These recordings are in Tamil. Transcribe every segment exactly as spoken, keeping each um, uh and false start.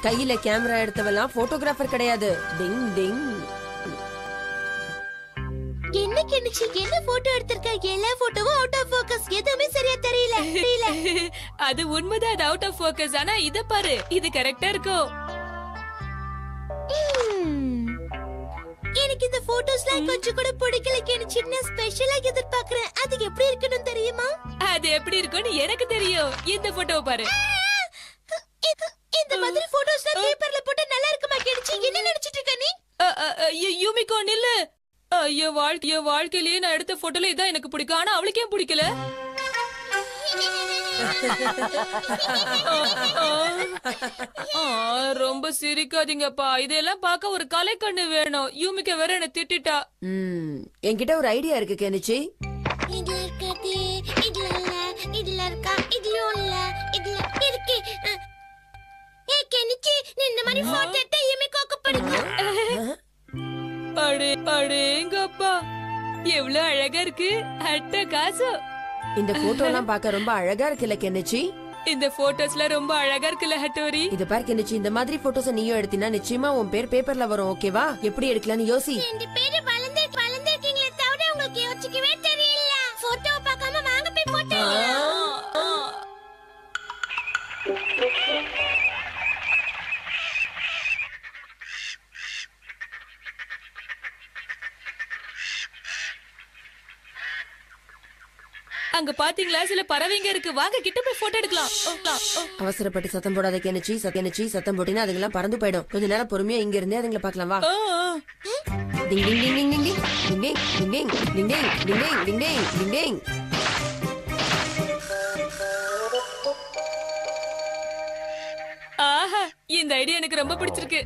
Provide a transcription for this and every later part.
கையில கேமரா எடுத்தவெல்லாம் போட்டோகிராஃபர் கிடையாது. டிங் டிங். என்ன கெனிச்சி என்ன போட்டோ எடுத்திருக்க? எல்லா போட்டோவும் அவுட் ஆஃப் ஃபோக்கஸ். எதுவுமே சரியா தெரியல. தெரியல. அது உண்மைதான், அது அவுட் ஆஃப் ஃபோக்கஸ். ஆனா இத பாரு, இது கரெக்டா இருக்கும். எனக்கு இந்த போட்டோஸ்லாம் கொஞ்சம் கூட பிடிக்கல கெனிச்சி. நான் ஸ்பெஷலா எதிர்பார்க்கறேன். அது எப்படி இருக்கணும் தெரியுமா? அது எப்படி இருக்கும்னு எனக்கு தெரியும். இந்த போட்டோவை பாரு. இந்த மாதிரி போட்டோஸ்லாம் பேப்பர்ல போட்டா நல்லா இருக்குமா கெனிச்சி? என்ன நினைச்சிட்டு இருக்க நீ? யூமிகோ நில்லு. ஐயோ வாழ்க்கைய வாழ்க்கையிலேயே நான் எடுத்த போட்டோல இதான் எனக்கு பிடிக்கும். ஆனா அவளுக்கு ஏன் பிடிக்கல? ரொம்ப சிரிக்காதீங்கப்பா. இதெல்லாம் பார்க்க ஒரு கலை கண்ணு வேணும். யூமிகா வேற என்ன திட்டிட்டா. என்கிட்ட ஒரு ஐடியா இருக்கு கெனிச்சி. இதுல இருக்காது, இதுல இல்ல, இதுல இருக்கா, இதுலயும் இல்ல, இதுல இருக்கு. ஏ கெனிச்சி, நீ இந்த மாதிரி போட்டோ எடுத்தா யூமிகாக்கு பிடிக்கும். அடே அடேங்கப்பா, எவ்வளவு அழகா இருக்கு. அட்ட காசு. இந்த போட்டோ எல்லாம் பார்க்க ரொம்ப அழகா இருக்குல்ல கெனிச்சி? இந்த போட்டோஸ்ல ரொம்ப அழகா இருக்குல்ல ஹட்டோரி? இத பாரு கெனிச்சி, இந்த மாதிரி போட்டோஸ் நீயும் எடுத்தினா நிச்சயமா உன் பேர் பேப்பர்ல வரும். ஓகேவா? எப்படி எடுக்கலாம்னு யோசி. ரெண்டு பேரும் வளர்ந்து வளர்ந்துருக்கீங்களே தவிர உங்களுக்கு யோசிக்கவே தெரியல. போட்டோ பார்க்காம வாங்க போய் போட்டோ. அங்க பாத்தீங்களா, சில பறவைங்க இருக்கு. வாங்க கிட்ட போய் போட்டோ எடுக்கலாம். அவசரப்பட்டு சத்தம் போடாத கெனிச்சி. சத்தனிச்சி சத்தம் போட்டினா அதுங்கெல்லாம் பறந்து போயிடும். கொஞ்ச நேரம் பொறுமையா இங்க இருந்தே அதுங்களை பார்க்கலாம். வா. டிங் டிங் டிங் டிங் டிங் டிங் டிங் டிங் டிங் டிங் டிங் டிங் டிங் டிங் டிங். ஆஹா, இந்த ஐடியா எனக்கு ரொம்ப பிடிச்சிருக்கு.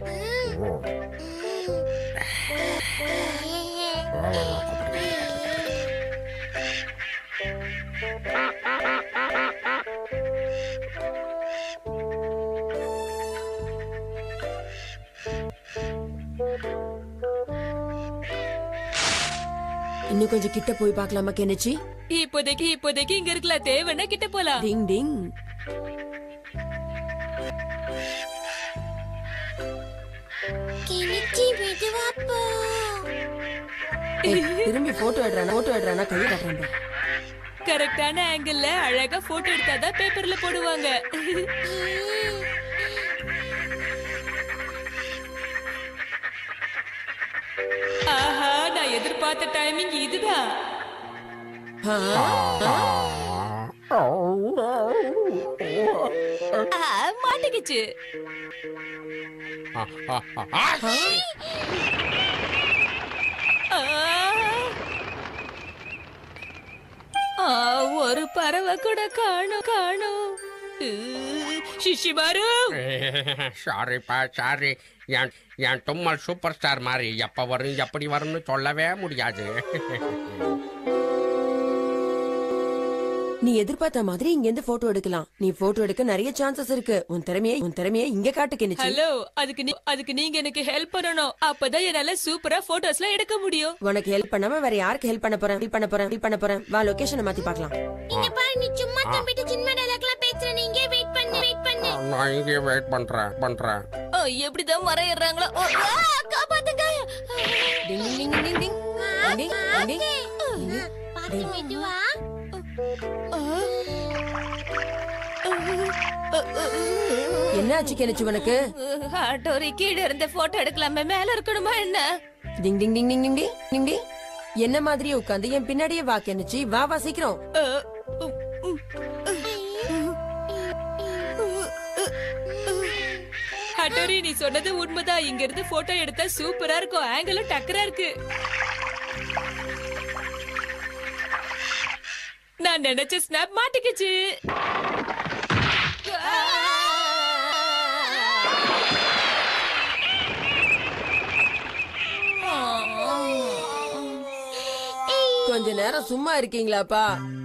இன்னும் கொஞ்சம் கிட்ட போய் பார்க்கலாமா கெனிச்சி? இப்போதைக்கு இப்போதைக்கு இங்க இருக்கலாம். தேவைன்னா கிட்ட போலாம். டிங் டிங். கெனிச்சி மெதுவா போ. திரும்பி போட்டோ எடுறானா போட்டோ எடுறானா கையை காட்டுறான். கரெக்டான ஆங்கிள் அழகா போட்டோ எடுத்தாதான் பேப்பர்ல போடுவாங்க. ஆஹா, நான் எதிர்பார்த்த டைமிங் இதுதான். மாட்டிக்கிச்சு. ஒரு பறவை கூட காணும் காணும். சிஷிமாரு, சாரிப்பா சாரி. என் என் தும்மல் சூப்பர் ஸ்டார் மாதிரி எப்ப வரும் எப்படி வரும்னு சொல்லவே முடியாது. நீ எதிர்பார்த்த மாதிரி இங்க இருந்து போட்டோ எடுக்கலாம். நீ போட்டோ எடுக்க நிறைய சான்சஸ் இருக்கு. உன் திறமையை உன் திறமையை இங்க காட்டு கெனிச்சி. ஹலோ, அதுக்கு நீ அதுக்கு நீங்க எனக்கு ஹெல்ப் பண்ணணும். அப்பதான் என்னால சூப்பரா போட்டோஸ்லாம் எடுக்க முடியும். உனக்கு ஹெல்ப் பண்ணாம வேற யாருக்கு ஹெல்ப் பண்ண போறேன்? ஹெல்ப் பண்ண போறேன் ஹெல்ப் பண்ண போறேன். வா, லொகேஷனை மாத்தி பார்க்கலாம். இங்க பாரு, நீ சும்மா தம்பிட்ட சின்ன டயலாக்லாம் பேசுற. நீ இங்கே வெயிட் பண்ணு வெயிட் பண்ணு. நான் இங்கே வெயிட் பண்றேன் பண்றேன். எப்படிதான் மறையறாங்களோ. காப்பாத்துங்க. டிங் டிங் டிங் டிங் டிங் டிங் டிங். பாத்து மெதுவா. என்ன ஆச்சு கெனிச்சி உனக்கு? ஹட்டோரி, கீழே இருந்த போட்டோ எடுக்கலாமே, மேல இருக்கணுமா என்ன? டிங் டிங் டிங் டிங் டிங் டிங் டிங். என்ன மாதிரியே உட்காந்து என் பின்னாடியே வா கெனிச்சி. வா வா சீக்கிரம். ஹட்டோரி, நீ சொன்னது உண்மைதான். இங்க இருந்து போட்டோ எடுத்தா சூப்பரா இருக்கும். ஆங்கிளும் டக்கரா இருக்கு. நான் நினைச்ச ஸ்னாப் மாட்டிக்கிச்சு. கொஞ்ச நேரம் சும்மா இருக்கீங்களாப்பா?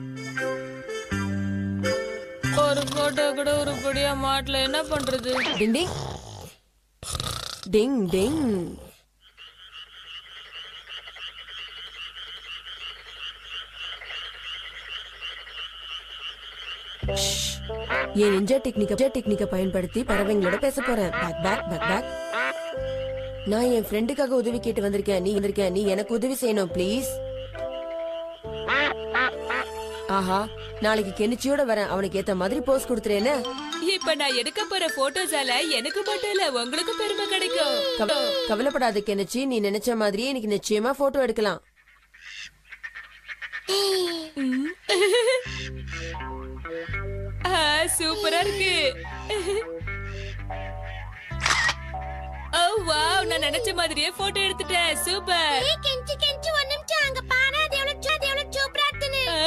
ஒரு போட்டோ கூட உருப்படியா மாட்டல, என்ன பண்றது? டிங் டிங் டிங் டிங். Shh. என் நிஞ்சா டெக்னிக்க டெக்னிக்க பயன்படுத்தி பறவைங்களோட பேச போறேன். பேக் பேக் பேக் பேக். நான் என் ஃப்ரெண்டுக்காக உதவி கேட்டு வந்திருக்கேன். நீ வந்திருக்க, நீ எனக்கு உதவி செய்யணும் ப்ளீஸ். ஆஹா, நாளைக்கு கெனிச்சியோட வரேன். அவனுக்கு ஏத்த மாதிரி போஸ் கொடுத்துறேன்னு. இப்ப நான் எடுக்க போற போட்டோஸால எனக்கு மட்டும் இல்ல உங்களுக்கு பெருமை கிடைக்கும். கவ- கவலைப்படாத கெனிச்சி, நீ நினைச்ச மாதிரியே இன்னைக்கு நிச்சயமா போட்டோ எடுக்கலாம். ஆ, சூப்பரா இருக்கு. ஓ வாவ், நான் நினைச்ச மாதிரியே போட்டோ எடுத்துட்டேன். சூப்பர். ஏய் கெஞ்சி கெஞ்சி ஒரு நிமிஷம் அங்க பாரு, அது எவ்வளவு சு- அது எவ்வளவு சூப்பரா இருக்குன்னு. ஆ?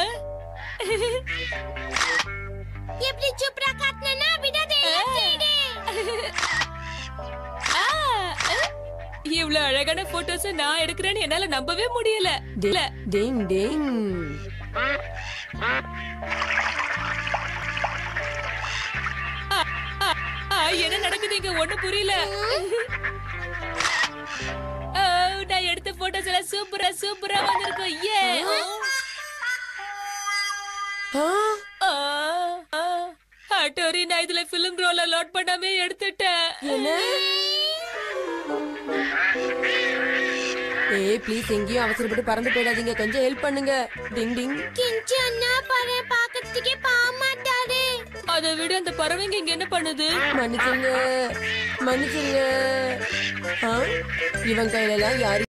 எப்படி சூப்பரா காட்டுனா விடாதே, செய்டே. ஆ, ஆ. இவ்வளவு அழகான போட்டோஸ் நான் எடுக்கிறேன்னு என்னால நம்பவே முடியல. இல்ல. டிங் டிங். ஆ, என்ன நடக்குது இங்க ஒண்ணு புரியல. ஓ, நான் எடுத்த போட்டோஸ் எல்லாம் சூப்பரா சூப்பரா வந்திருக்கும். ஏ ஆ, டோரி, நான் இதுல பிலிம் ரோல லோட் பண்ணாமே எடுத்துட்டேன். என்ன? ஏய் ப்ளீஸ், எங்கேயும் அவசரப்பட்டு பறந்து போயிடாதீங்க. கொஞ்சம் ஹெல்ப் பண்ணுங்க. டிங் டிங். கெஞ்சி அண்ணா பாரு, பாக்கிறதுக்கே பாமாட்டாரு. அதை விட அந்த பறவைங்க இங்க என்ன பண்ணுது? மன்னிச்சிருங்க, மன்னிச்சிருங்க. ஆ, இவன் கையில எல்லாம் யாரு